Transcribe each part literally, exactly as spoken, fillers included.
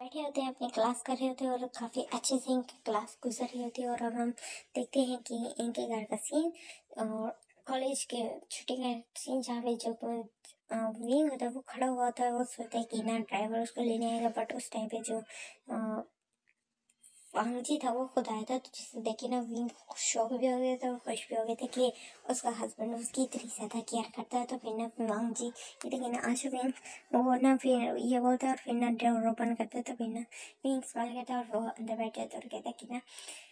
बैठे होते हैं, अपनी क्लास कर रहे होते हैं और काफ़ी अच्छे से इनकी क्लास गुजर रही होती है। और अब हम देखते हैं कि इनके घर का सीन और कॉलेज के छुट्टी का सीन, जहाँ पे जो विंग होता है वो खड़ा हुआ होता है। वो सोचता है कि ना ड्राइवर उसको लेने आएगा, बट उस टाइम पे जो वांगजी था वो खुद आया था। तो जिससे देखिए ना विंग शॉक भी हो गया था और खुश भी हो गए थे कि उसका हस्बैंड उसकी इतनी ज़्यादा केयर करता है। तो फिर ना वांगजी ये देखिए ना आज विंग वो ना फिर ये बोलता है और फिर ना डोर ओपन करता है। तो फिर ना विंग सवाल करता है और वो अंदर बैठे तो कहता है कि ना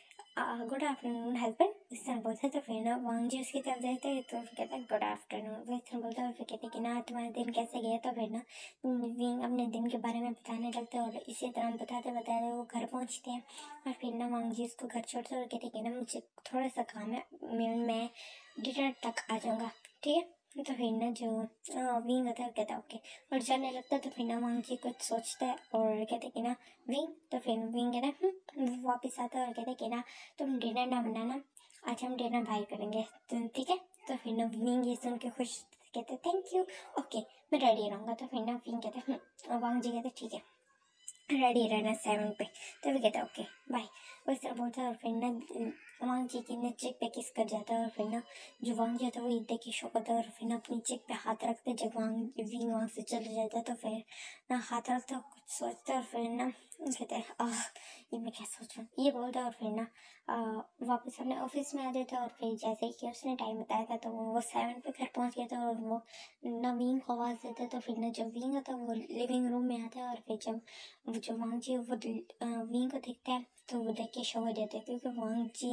गुड आफ्टरनून हस्बैंड, इस तरह बोलता है। तो फिर ना वांगजी उसकी तरफ जाते हैं तो फिर कहता है गुड आफ्टरनून, वो इस तरह बोलता है और फिर कहते हैं कि ना तुम्हारा दिन कैसे गया। तो फिर ना विंग अपने दिन के बारे में बताने लगता है और इसी तरह बताते बताते वो घर पहुंचते हैं। और फिर ना वांगजी उसको घर छोड़ते हैं और कहते हैं कि ना मुझे थोड़ा सा काम है, मैं मैं डिनर तक आ जाऊँगा, ठीक है। तो फिर ना जो विंग होता है कहता है ओके और जाने लगता है। तो फिर ना वांगजी कुछ सोचता है और कहते हैं कि ना विंग, तो फिर विंग कहता है "हम्म", वो वापस आता है और कहते हैं कि ना तुम डिनर ना बनाना, आज हम डिनर बाहर करेंगे, तो ठीक है। तो फिर ना विंग ये सुन के खुश कहते हैं थैंक यू, ओके मैं रेडी रहूँगा। तो फिर ना विंग कहते हैं वांगजी कहते हैं ठीक है रेडी रहना सेवन पे। तो फिर कहता है ओके बाय, वो इस तरह बोलता है। और फिर ना वांगजी की ना चिक पे किस कर जाता है और फिर ना जो वांगजी होता है वो देख के शौक होता है और फिर ना अपनी चिक पे हाथ रखते जब वांग विंग वहाँ से चले जाता है। तो फिर ना हाथ रखता है, कुछ सोचता है और फिर ना कहता है आह ये मैं क्या सोच रहा हूँ, ये बोलता है। और फिर ना आ, वापस अपने ऑफिस में आ जाता है और फिर जैसे कि उसने टाइम बताया था तो वो सेवन पे घर पहुँच गया था। और वो ना विंग को आवाज़ देता है। तो फिर ना जो विंग आता है वो लिविंग रूम में आता है और फिर जब वो जो वांगजी वो विंग को देखता है तो वो देख के शो हो जाता है, क्योंकि वांगजी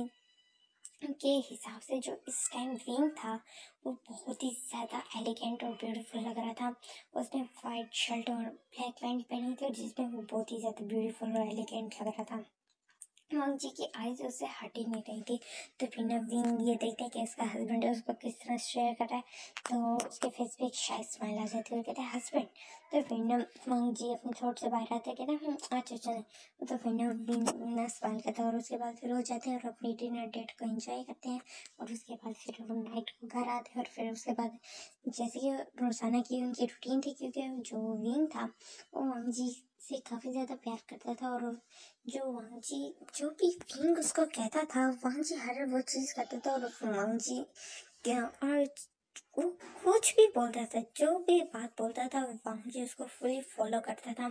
के हिसाब से जो इस टाइम विंग था वो बहुत ही ज़्यादा एलिगेंट और ब्यूटीफुल लग रहा था। उसने वाइट शर्ट और ब्लैक पैंट पहनी थी और जिसमें वो बहुत ही ज़्यादा ब्यूटीफुल और एलिगेंट लग रहा था। वांगजी की आईज उससे हट ही नहीं रही थी। तो फिर ना विंग ये देखते हैं कि उसका हस्बैंड है, उसको किस तरह शेयर कर रहा है। तो उसके फेस पे एक शायद स्माइल आ जाती है और कहते हैं हस्बैंड। तो फिर ना वांगजी अपने थ्रोट से बाहर आते हैं, कहते हैं अच्छा चले। तो फिर ना विंग ना स्माइल करता है और उसके बाद फिर हो जाते हैं और अपनी डिनर डेट को एंजॉय करते हैं। और उसके बाद फिर वो नाइट को घर आते हैं और फिर उसके बाद जैसे कि रोज़ाना की उनकी रूटीन थी, क्योंकि जो विंग था वो वांगजी से काफ़ी ज़्यादा प्यार करता था। और जो वांगजी जो भी विंग उसको कहता था वांगजी हर वो चीज़ करता था। और वांगजी क्या और वो कुछ भी बोलता था, जो भी बात बोलता था वांगजी उसको फुली फॉलो करता था।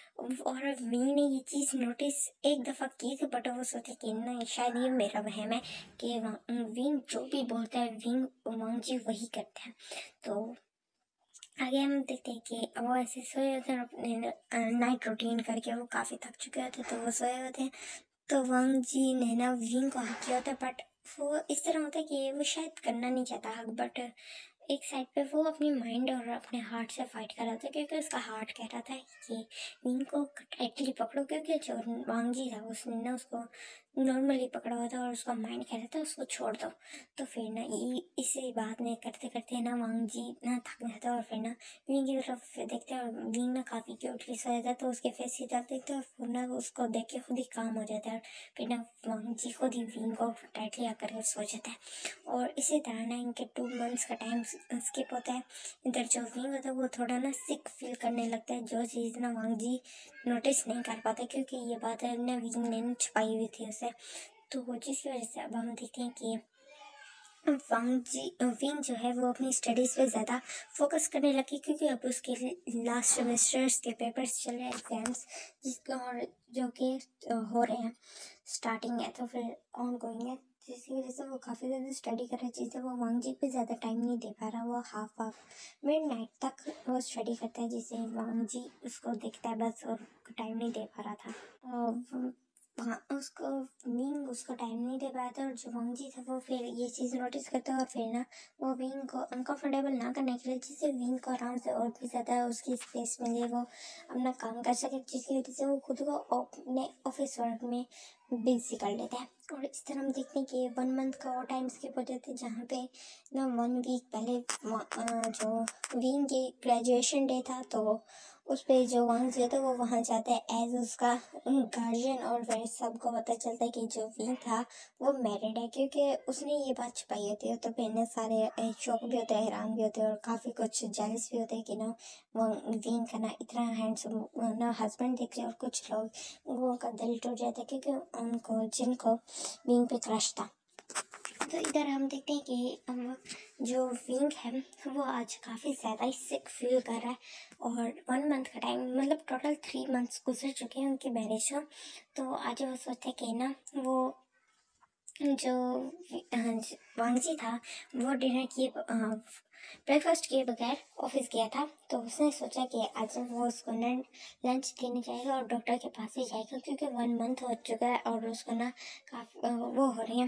और विंग ने ये चीज़ नोटिस एक दफ़ा की थी, बट वो सोचे कि नहीं शायद ये मेरा वहम है कि विंग जो भी बोलता है विंग वांगजी वही करता है। तो आगे हम देखते हैं कि वो ऐसे सोए होते हैं अपने नाइट रूटीन करके, वो काफ़ी थक चुके होते हैं तो वो सोए होते हैं। तो वांगजी ने ना विंग को हक किया होता है, बट वो इस तरह होता है कि वो शायद करना नहीं चाहता हक, बट एक साइड पे वो अपनी माइंड और अपने हार्ट से फाइट कर रहा था, क्योंकि उसका हार्ट कह रहा था कि विंग को टाइटली पकड़ो, क्योंकि जो वांगजी था उसने ना उसको नॉर्मली पकड़ा हुआ था और उसका माइंड कह रहा था उसको छोड़ दो। तो फिर ना ये इसी बात में करते करते ना वांगजी ना थक जाता है और फिर ना विंग की तरफ देखते हैं और विंग ना काफ़ी क्यूटली सोया जाता है। तो उसके फेस की तरफ देखते हैं और फिर ना उसको देख के खुद ही काम हो जाता है। फिर ना वांगजी खुद ही विंग को टाइटली आकर के सो जाता है। और इसी तरह ना इनके टू मंथ्स का टाइम स्किप होता है। इधर जो विंग होता है वो थोड़ा ना सिक फील करने लगता है, जो चीज़ ना वांगजी नोटिस नहीं कर पाता, क्योंकि ये बात है ना विंग ने छुपाई हुई थी उसे। तो वो जिसकी वजह से अब हम देखते हैं कि वांगजी विंग जो है वो अपनी स्टडीज़ पे ज़्यादा फोकस करने लगी, क्योंकि अब उसके लास्ट सेमेस्टर्स के पेपर्स चल रहे हैं, एग्जाम्स जिसके और जो कि हो रहे हैं, स्टार्टिंग है तो फिर ऑन गोइंग है, जिसकी वजह से वो काफ़ी ज़्यादा स्टडी कर रहा है। चीज़ें वो वांगजी पे ज़्यादा टाइम नहीं दे पा रहा, वो हाफ हाफ मिड नाइट तक वो स्टडी करता है, जिससे वांगजी उसको देखता है बस और टाइम नहीं दे पा रहा था। और हाँ उसको विंग उसको टाइम नहीं दे पाया था और जो वांगजी था वो फिर ये चीज़ नोटिस करता है और फिर ना वो विंग को अनकम्फर्टेबल ना करने के लिए, जिससे विंग को आराम से और भी ज़्यादा उसकी स्पेस मिले, वो अपना काम कर सके, जिसकी वजह से वो खुद को अपने ऑफिस वर्क में बिजी कर लेता है। और इस तरह हम देखते हैं कि वन मंथ का और टाइम स्किप हो जाता है, जहाँ पे ना वन वीक पहले जो विंग की ग्रेजुएशन डे था तो उस पे जो वांग जी था वो वहाँ जाता है एज उसका गार्जियन, और फिर सबको पता चलता है कि जो विंग था वो मैरिड है, क्योंकि उसने ये बात छुपाई होती है। तो फिर सारे शौक भी होते हैं, हैरान भी होते हैं, और काफ़ी कुछ जेलस भी होते हैं कि ना वो विंग का ना इतना हैंडसम ना हस्बैंड देख रहे, और कुछ लोग वो उनका दिल टूट जाता है क्योंकि उनको जिनको विंग पे क्रश था। तो इधर हम देखते हैं कि हम जो विंग है वो आज काफ़ी ज़्यादा ही सिक फील कर रहा है, और वन मंथ का टाइम मतलब टोटल थ्री मंथ्स गुजर चुके हैं उनकी मैरिज को। तो आज वो सोचते हैं कि ना वो जो वांगजी था वो डिनर किए ब्रेकफास्ट किए बगैर ऑफिस गया था। तो उसने सोचा कि आज वो उसको ना लंच देने जाएगा और डॉक्टर के पास ही जाएगा, क्योंकि वन मंथ हो चुका है और उसको ना काफ़ी वो हो रही है,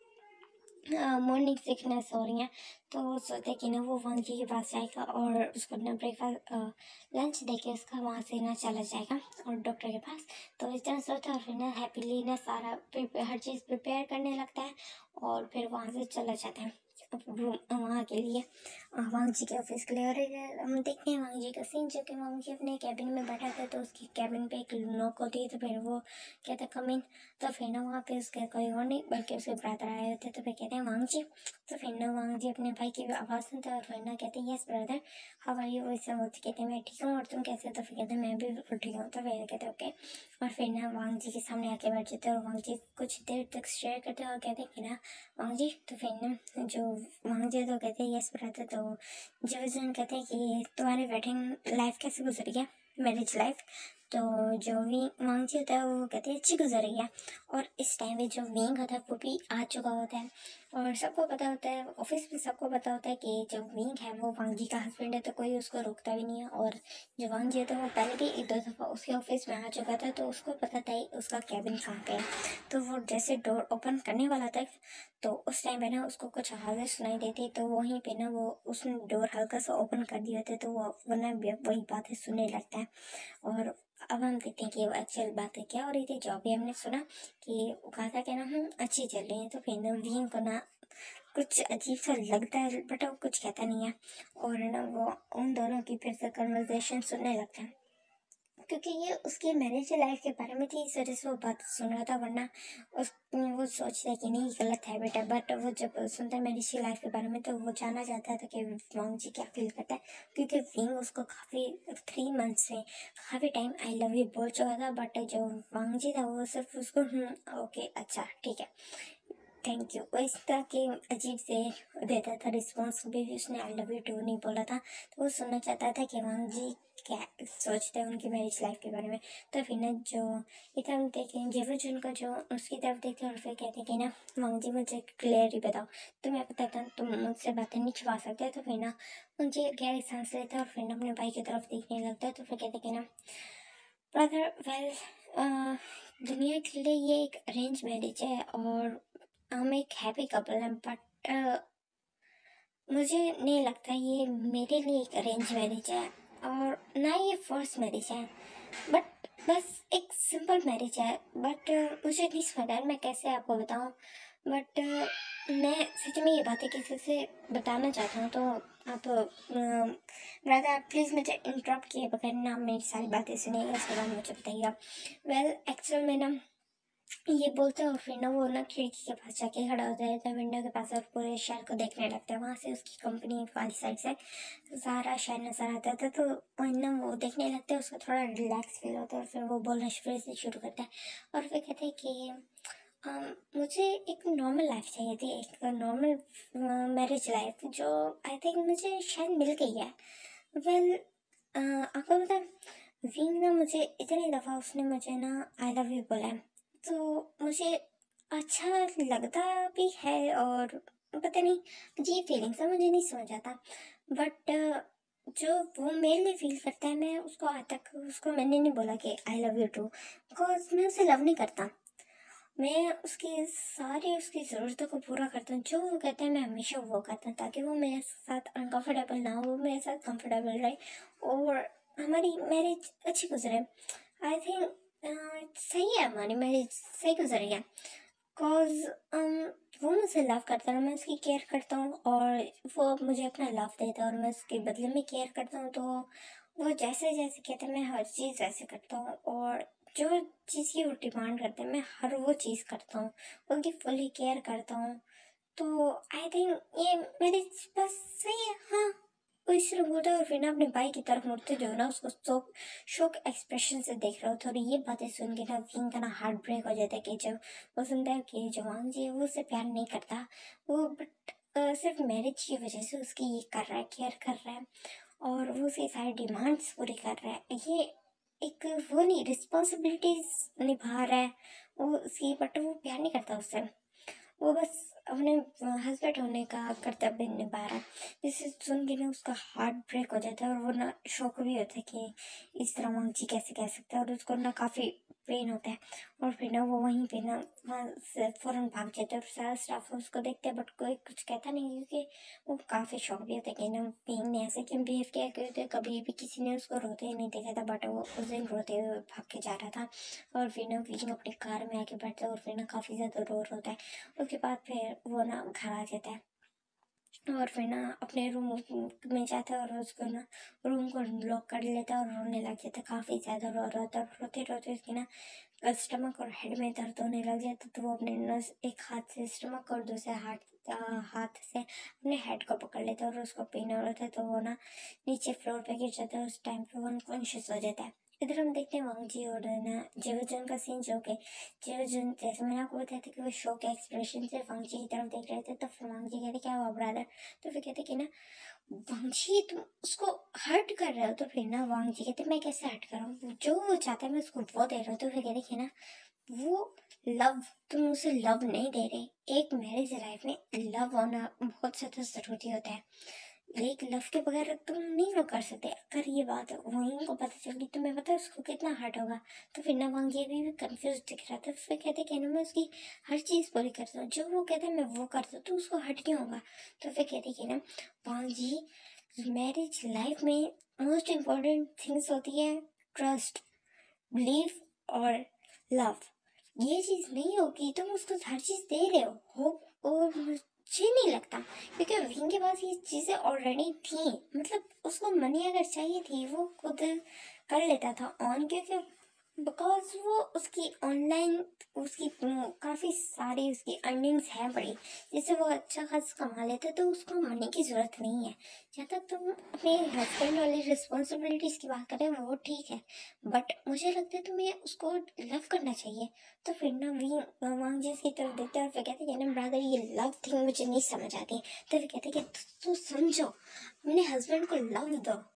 मॉर्निंग सिकनेस हो रही है। तो वो सोचते कि ना वो वांगजी के पास जाएगा और उसको ना ब्रेकफास्ट लंच दे के उसका वहाँ से ना चला जाएगा और डॉक्टर के पास। तो इस तरह सोचता है, और फिर ना हैप्पीली ना सारा प्रिपेयर हर चीज़ प्रिपेयर करने लगता है, और फिर वहाँ से चला जाता है वहाँ के लिए, वांगजी के ऑफिस के लिए। और हम देखते हैं वांगजी का सीन, जो कि वांगजी अपने कैबिन में बैठा था, तो उसकी कैबिन पे एक नॉक होती है। तो फिर वो कहता कम इन। तो फिर ना वहाँ पे उसके कोई और नहीं बल्कि उसके ब्रदर आए होते। तो फिर कहते हैं वांगजी। तो फिर ना वांगजी अपने भाई की आवाज़ सुनते हैं, और फिर ना कहते हैं yes brother how are you. वैसे वो कहते हैं मैं ठीक हूँ और तुम कैसे हो। तो फिर कहते हैं मैं भी ठीक हूँ। तो फिर कहते हैं ओके, और फिर ना वांगजी के सामने आके बैठ जाते हैं, और वांगजी कुछ देर तक शेयर करते हैं और कहते हैं कि ना वांगजी। तो फिर ना जो वांगजी तो कहते हैं यस ब्रदर। तो जो जन कहते हैं कि तुम्हारी वेडिंग लाइफ कैसे गुजरी है, मैरिज लाइफ। तो जो विंग वांगजी होता है वो कहते हैं अच्छी गुजर रही है। और इस टाइम में जो विंग होता है वो भी आ चुका होता है, और सबको पता होता है, ऑफिस में सबको पता होता है कि जो विंग है वो वांगजी का हस्बैंड है। तो कोई उसको रोकता भी नहीं है, और जो वांगजी होता है वो पहले भी एक दो दफ़ा उसके ऑफिस में आ चुका था, तो उसको पता था उसका कैबिन कहाँ पे है। तो वो जैसे डोर ओपन करने वाला था, तो उस टाइम पे ना उसको कुछ आवाज़ें सुनाई देती। तो वहीं पे ना वो उसने डोर हल्का सा ओपन कर दिया था, तो वो वरना वही बातें सुनने लगता है। और अब हम देखते हैं कि वो एक्चुअल बातें क्या हो रही थी। जो अभी हमने सुना कि वो कहा था कि ना हम अच्छी चल रही है। तो फिर ना विंग को ना कुछ अजीब सा लगता है, बट वो कुछ कहता नहीं है, और ना वो उन दोनों की फिर से कन्वर्सेशन सुनने लगता है, क्योंकि ये उसकी मैरिज लाइफ के बारे में थी, इस वजह से वो बात सुन रहा था। वरना उस वो सोचता है कि नहीं गलत है बेटा, बट वो जब सुनता है मैरिज लाइफ के बारे में तो वो जानना चाहता था कि वांगजी क्या फील करता है, क्योंकि विंग उसको काफ़ी थ्री मंथ से काफ़ी टाइम आई लव यू बोल चुका था। बट जो वांगजी था वो सिर्फ उसको ओके अच्छा ठीक है थैंक यू वो इस तरह के अजीब से देता था रिस्पॉन्स। भी उसने आई लव यू टू नहीं बोला था। तो वो सुनना चाहता था कि वांगजी क्या सोचते हैं उनकी मैरिज लाइफ के बारे में। तो फिर ना जो इधर हम देखें जेवर जिनका जो उसकी तरफ देखते हैं और फिर कहते हैं कि ना वांगजी मुझे क्लियर ही बताओ, तुम्हें पता था तुम मुझसे बातें नहीं छुपा सकते। तो फिर ना मुझे गहरी सांस लेते हैं और फिर ना अपने भाई की तरफ देखने लगता है। तो फिर कहते हैं कि ना ब्रदर वेल दुनिया के लिए ये एक अरेंज मैरिज है और हम एक हैप्पी कपल हैं, बट मुझे नहीं लगता ये मेरे लिए एक अरेंज मैरिज है, और ना ये फोर्स मैरिज है, बट बस एक सिंपल मैरिज है। बट मुझे नहीं समझ आ रहा मैं कैसे आपको बताऊं, बट मैं सच में ये बातें किसी से बताना चाहता हूँ। तो आप ब्रदर आप प्लीज़ मुझे इंटरप्ट किए बगैर ना मेरी सारी बातें सुनिएगा, उसके बाद मुझे बताइएगा। वेल एक्चुअल में ना ये बोलते हैं और फिर ना वो ना खिड़की के पास जाके खड़ा हो जाता है, विंडो के पास, और पूरे शहर को देखने लगता है। वहाँ से उसकी कंपनी वाली साइड से सारा शहर नजर आता था। तो वही ना वो देखने लगता है, उसको थोड़ा रिलैक्स फील होता है, और फिर वो बोलना फिर से शुरू करता है। और फिर कहते हैं कि um, मुझे एक नॉर्मल लाइफ चाहिए थी, एक नॉर्मल मैरिज लाइफ, जो आई थिंक मुझे शायद मिल गई है। वेल आपको पता है विंग ना मुझे इतनी दफ़ा उसने मुझे ना आई लव यू बोला है, तो मुझे अच्छा लगता भी है, और पता नहीं अजीब फीलिंग सा मुझे नहीं समझ आता। बट जो वो मेरे लिए फील करता है, मैं उसको आज तक उसको मैंने नहीं बोला कि I love you too, because मैं उसे लव नहीं करता। मैं उसकी सारी उसकी ज़रूरतों को पूरा करता हूँ, जो वो कहता है मैं हमेशा वो करता हूँ, ताकि वो मेरे साथ अनकंफर्टेबल ना हो, वो मेरे साथ कंफर्टेबल रहे और हमारी मैरिज अच्छी गुजरे। आई थिंक सही है, हमारी मैरिज सही गुजरी है, बिकॉज वो मुझे लव करता है, मैं उसकी केयर करता हूँ, और वो मुझे अपना लव देता है और मैं उसके बदले में केयर करता हूँ। तो वो जैसे जैसे कहते हैं मैं हर चीज़ वैसे करता हूँ, और जो चीज़ की वो डिमांड करते हैं मैं हर वो चीज़ करता हूँ, उनकी फुली केयर करता हूँ। तो आई थिंक ये मेरे पास सही है। हाँ, वो इस तरह बोलता है और फिर ना अपने भाई की तरफ मुड़ते जो है ना उसको शोक शोक एक्सप्रेशन से देख रहा होता है। और ये बातें सुन के ना विंग का ना हार्ट ब्रेक हो जाता है कि जब वो सुनता है कि जो वांग जी है वो उससे प्यार नहीं करता, वो बट सिर्फ मैरिज की वजह से उसकी ये कर रहा है, केयर कर रहा है, और वो उसकी सारी डिमांड्स पूरी कर रहा है। ये एक वो नहीं, रिस्पॉन्सिबिलिटीज निभा रहा है वो उसकी, बट वो प्यार नहीं करता उससे, वो बस अपने हस्बैंड होने का कर्तव्य निभा रहा है। जिसे सुन के ना उसका हार्ट ब्रेक हो जाता है और वो ना शौक भी होता है कि इस तरह वांगची कैसे कह सकता है, और उसको ना काफ़ी पेन होता है। और फिर ना वो वहीं पे ना वहाँ से फ़ौरन भाग जाता है और सारा स्टाफ उसको देखते हैं, बट कोई कुछ कहता नहीं, क्योंकि वो काफ़ी शौक भी होता है कि ना पिंग ने ऐसे क्यों बिहेव किया, क्योंकि कभी भी किसी ने उसको रोते ही नहीं देखा था, बट वो उस दिन रोते हुए भाग के जा रहा था। और फिर ना विंग अपनी कार में आके बैठता है और फिर ना काफ़ी ज़्यादा रो रोता है। उसके बाद फिर वो ना घर आ जाता है और फिर ना अपने रूम में जाता है और उसको ना रूम को लॉक कर लेता है और रोने लग जाता है, काफ़ी ज़्यादा रो रहा था। रोते रोते उसकी ना स्टमक और हेड में दर्द होने लग जाता, तो वो अपने नस एक हाथ से स्टमक और दूसरे हाथ हाथ से अपने हेड को पकड़ लेता है और उसको पेन हो रहा था, तो वो ना नीचे फ्लोर पे गिर जाता है। उस टाइम पे वो अनकॉन्शियस हो जाता है। इधर हम देखते हैं वांग जी और ना जेवजन का सीन, जो कि जेवजन जैसे मैंने आपको बताया था कि वो शो के एक्सप्रेशन से वांग जी की तरफ देख रहे थे, तो फिर वांग जी कहते क्या हुआ ब्रदर, तो फिर कहते कि ना वांग जी तुम उसको हर्ट कर रहे हो, तो फिर ना वांग जी कहते मैं कैसे हर्ट कर रहा हूँ, जो वो चाहता है मैं उसको वो दे रहा हूँ। तो फिर कहते कि ना वो लव, तुम उसे लव नहीं दे रहे। एक मैरिज लाइफ में लव होना बहुत ज़्यादा ज़रूरी होता है, एक लव के बगैर तुम नहीं वो कर सकते। अगर ये बात वहीं को पता चल गई तो मैं पता उसको कितना हर्ट होगा। तो फिर ना वांग ये भी, भी कंफ्यूज दिख रहा था, फिर कहते कहना मैं उसकी हर चीज़ पूरी करता हूँ, जो वो कहता है मैं वो करता हूँ, तो उसको हर्ट क्यों होगा। तो फिर कहते कि ना वांग जी मैरिज लाइफ में मोस्ट इम्पोर्टेंट थिंग्स होती है ट्रस्ट, बिलीफ और लव। ये चीज़ नहीं होगी तुम उसको हर चीज़ दे रहे हो होप, और मुझे नहीं लगता, क्योंकि विंग के पास ये चीज़ें ऑलरेडी थी, मतलब उसको मनी अगर चाहिए थी वो खुद कर लेता था ऑन, क्योंकि बिकॉज वो उसकी ऑनलाइन उसकी काफ़ी सारी उसकी अर्निंग्स हैं बड़ी, जिससे वो अच्छा खासा कमा लेता है, तो उसको मनी की ज़रूरत नहीं है। जहाँ तक तुम अपने हस्बैंड वाली रिस्पॉन्सिबिलिटीज़ की बात करें वो ठीक है, बट मुझे लगता है तुम्हें उसको लव करना चाहिए। तो फिर ना वी वांग जी की तरफ देखते हैं और फिर कहते हैं ना ब्रदर ये लव थिंग मुझे नहीं समझ आती। तो फिर कहते कि तू समझो अपने हस्बैंड को लव दो,